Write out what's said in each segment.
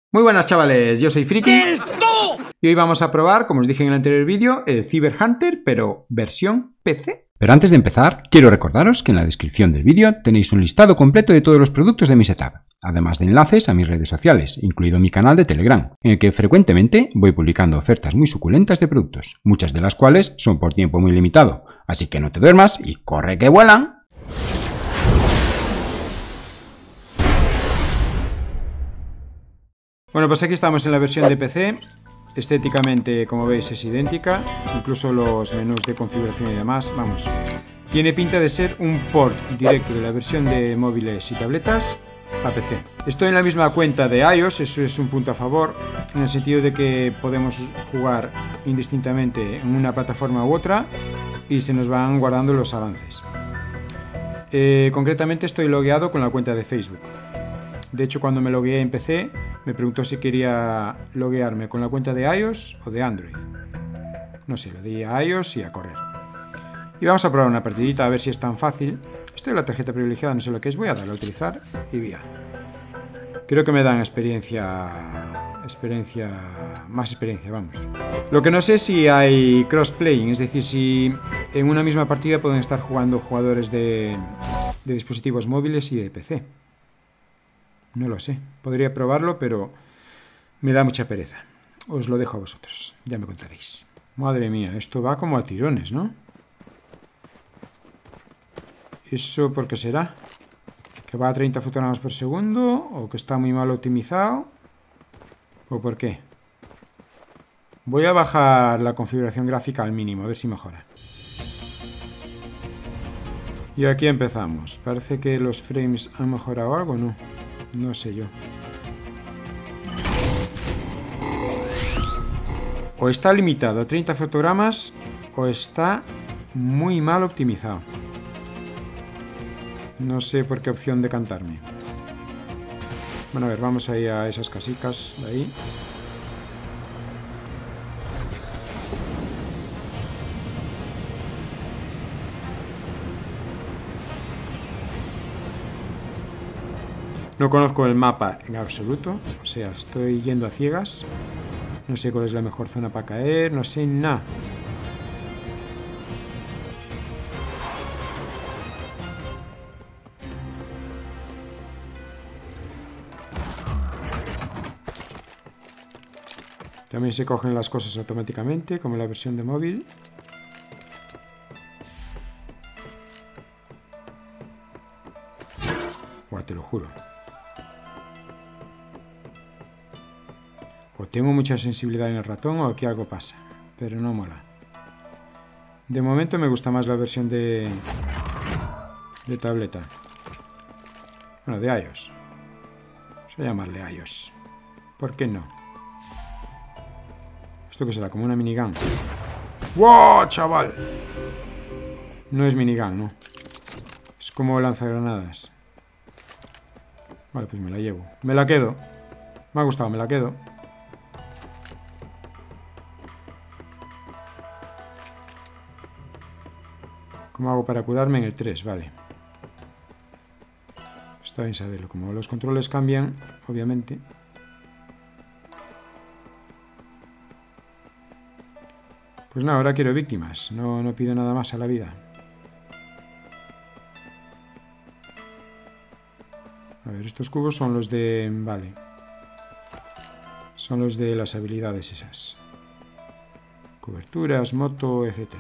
Muy buenas chavales, yo soy Friki y hoy vamos a probar, como os dije en el anterior vídeo, el Cyber Hunter, pero versión PC. Pero antes de empezar, quiero recordaros que en la descripción del vídeo tenéis un listado completo de todos los productos de mi setup, además de enlaces a mis redes sociales, incluido mi canal de Telegram, en el que frecuentemente voy publicando ofertas muy suculentas de productos, muchas de las cuales son por tiempo muy limitado, así que no te duermas y corre que vuelan. Bueno, pues aquí estamos en la versión de PC. Estéticamente, como veis, es idéntica. Incluso los menús de configuración y demás, vamos. Tiene pinta de ser un port directo de la versión de móviles y tabletas a PC. Estoy en la misma cuenta de iOS, eso es un punto a favor, en el sentido de que podemos jugar indistintamente en una plataforma u otra y se nos van guardando los avances. Concretamente estoy logueado con la cuenta de Facebook. De hecho, cuando me logueé en PC, me preguntó si quería loguearme con la cuenta de iOS o de Android. No sé, le di a iOS y a correr. Y vamos a probar una partidita a ver si es tan fácil. Esto de la tarjeta privilegiada no sé lo que es, voy a darle a utilizar y vía. Creo que me dan más experiencia, vamos. Lo que no sé es si hay crossplay, es decir, si en una misma partida pueden estar jugando jugadores de dispositivos móviles y de PC. No lo sé, podría probarlo, pero me da mucha pereza. Os lo dejo a vosotros, ya me contaréis. Madre mía, esto va como a tirones, ¿no? ¿Eso por qué será? ¿Que va a 30 fotogramas por segundo? ¿O que está muy mal optimizado? ¿O por qué? Voy a bajar la configuración gráfica al mínimo, a ver si mejora. Y aquí empezamos. Parece que los frames han mejorado algo, ¿no? No sé yo. O está limitado a 30 fotogramas o está muy mal optimizado. No sé por qué opción decantarme. Bueno, a ver, vamos a ir a esas casitas de ahí. No conozco el mapa en absoluto, o sea, estoy yendo a ciegas. No sé cuál es la mejor zona para caer, no sé nada. También se cogen las cosas automáticamente, como en la versión de móvil. Buah, te lo juro. O tengo mucha sensibilidad en el ratón o aquí algo pasa, pero no mola. De momento me gusta más la versión de tableta. Bueno, de iOS. Vamos a llamarle iOS. ¿Por qué no? ¿Esto qué será? Como una minigun. ¡Wow, chaval! No es minigun, ¿no? Es como lanzagranadas. Vale, pues me la llevo. Me la quedo. Me ha gustado, me la quedo. ¿Cómo hago para curarme? En el 3, vale. Está bien saberlo. Como los controles cambian, obviamente. Pues nada, ahora quiero víctimas. No pido nada más a la vida. A ver, estos cubos son los de... Vale. Son los de las habilidades esas. Coberturas, moto, etc.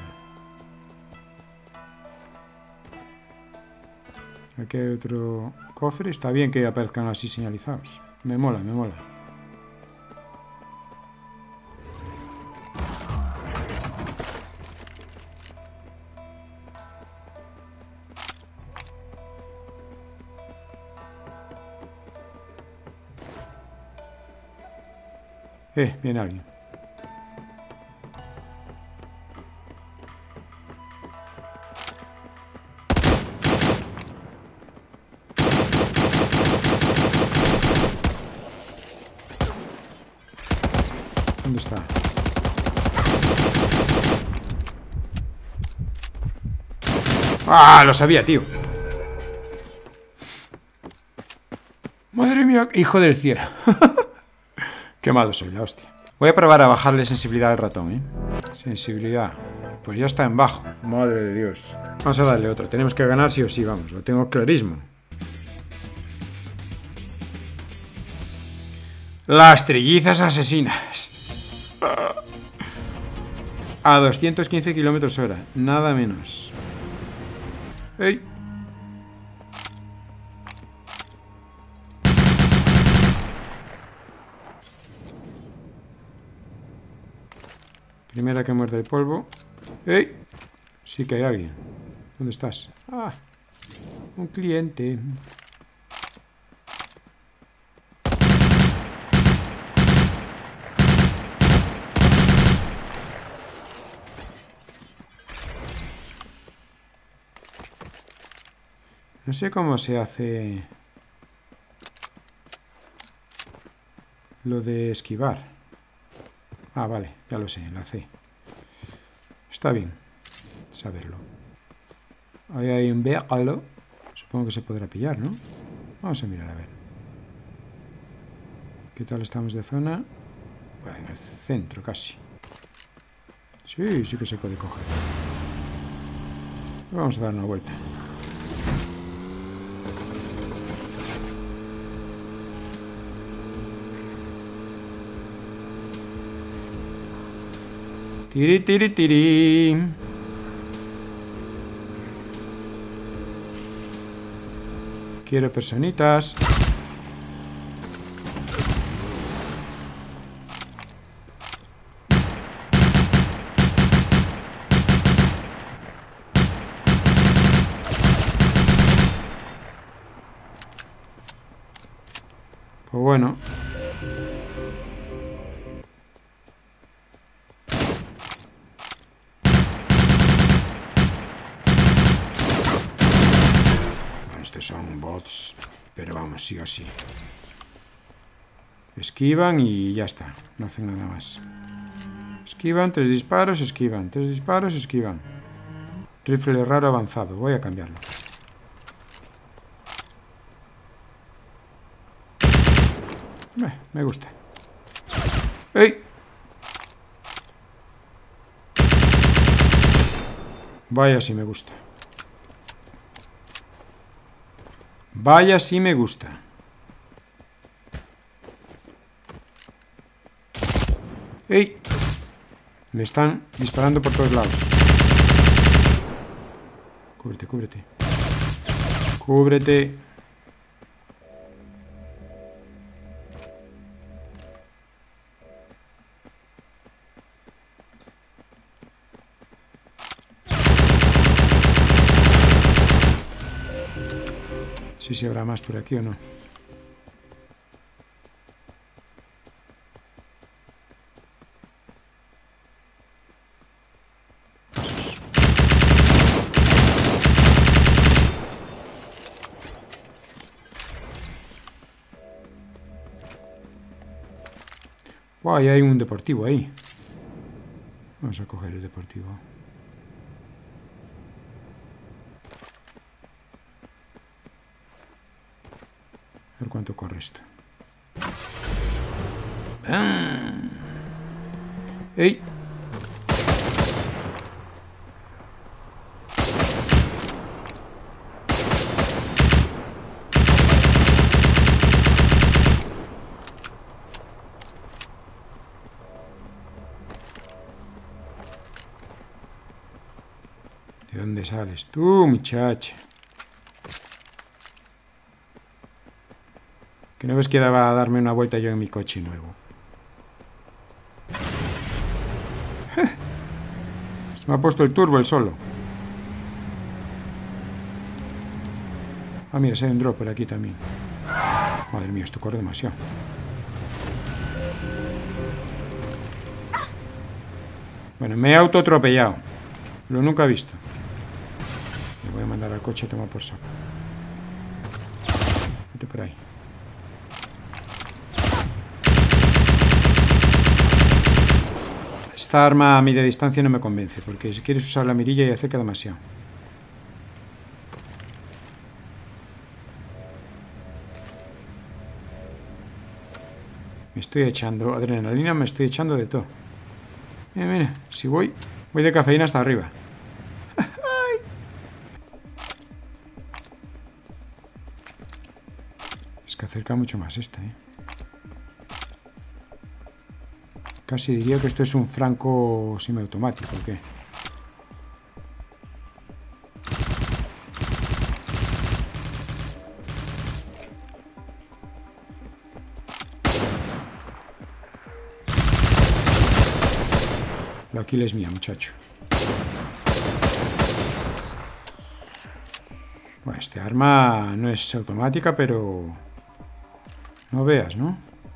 Aquí hay otro cofre. Está bien que aparezcan así señalizados. Me mola, me mola. Viene alguien. ¿Dónde está? ¡Ah! Lo sabía, tío. Madre mía, hijo del cielo. Qué malo soy, la hostia. Voy a probar a bajarle sensibilidad al ratón, ¿eh? Sensibilidad. Pues ya está en bajo. Madre de Dios. Vamos a darle otro. Tenemos que ganar sí o sí, vamos. Lo tengo clarísimo. Las trillizas asesinas. A 215 km/h. Nada menos. ¡Ey! Primera que muerde el polvo. ¡Ey! Sí que hay alguien. ¿Dónde estás? ¡Ah! Un cliente. No sé cómo se hace lo de esquivar. Ah, vale, ya lo sé, la C. Está bien saberlo. Ahí hay un véalo. Supongo que se podrá pillar, ¿no? Vamos a mirar a ver. ¿Qué tal estamos de zona? Bueno, en el centro casi. Sí, sí que se puede coger. Vamos a dar una vuelta. Tiri, tiri, tiri. Quiero personitas. Pues bueno. Estos son bots, pero vamos, sí o sí. Esquivan y ya está. No hacen nada más. Esquivan, 3 disparos, esquivan. 3 disparos, esquivan. Rifle raro avanzado. Voy a cambiarlo. Me gusta. ¡Ey! Vaya si me gusta. Vaya si me gusta. ¡Ey! Me están disparando por todos lados. Cúbrete, cúbrete. Cúbrete. Sí, si habrá más por aquí o no. Pasos. Guay, hay un deportivo ahí. Vamos a coger el deportivo. A ver cuánto corre esto. ¡Ey! ¿De dónde sales tú, muchacha? Que no ves que daba a darme una vuelta yo en mi coche nuevo. Se me ha puesto el turbo el solo. Ah, mira, se hay un drop por aquí también. Madre mía, esto corre demasiado. Bueno, me he autoatropellado. Lo nunca he visto. Me voy a mandar al coche a tomar por saco. Vete por ahí. Esta arma a media distancia no me convence, porque si quieres usar la mirilla y acerca demasiado. Me estoy echando adrenalina, me estoy echando de todo. Mira, mira, si voy de cafeína hasta arriba. Es que acerca mucho más esta, ¿eh? Casi diría que esto es un franco semiautomático, ¿o qué? La kill es mía, muchacho. Bueno, este arma no es automática, pero... no veas, ¿no?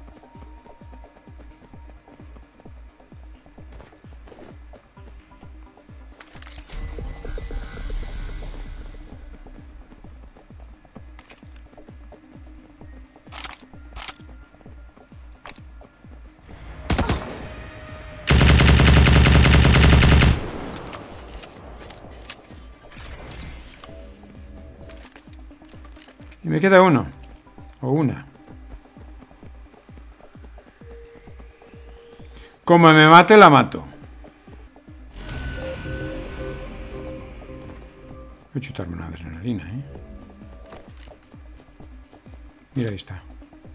Y me queda uno. O una. Como me mate, la mato. Voy a chutarme una adrenalina, ¿eh? Mira, ahí está.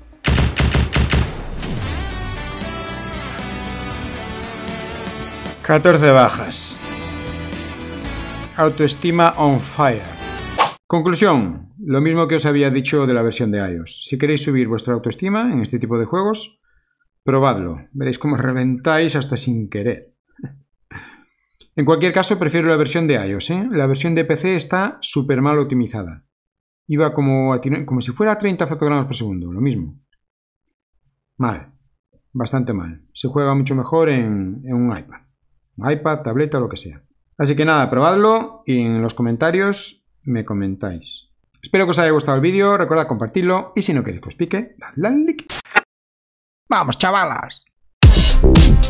...14 bajas. Autoestima on fire. Conclusión. Lo mismo que os había dicho de la versión de iOS. Si queréis subir vuestra autoestima en este tipo de juegos, probadlo. Veréis cómo reventáis hasta sin querer. En cualquier caso, prefiero la versión de iOS, ¿eh? La versión de PC está súper mal optimizada. Iba como si fuera a 30 fotogramas por segundo, lo mismo. Mal. Bastante mal. Se juega mucho mejor en un iPad. Un iPad, tableta o lo que sea. Así que nada, probadlo y en los comentarios me comentáis. Espero que os haya gustado el vídeo, recordad compartirlo y si no queréis que os pique, dadle al like. ¡Vamos, chavalas!